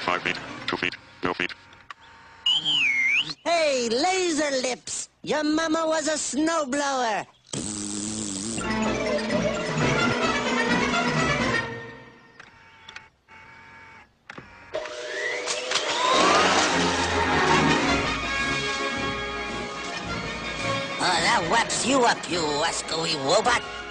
5 feet, 2 feet, no feet. Hey, Laser Lips! Your mama was a snowblower! Oh, that whaps you up, you wascally robot!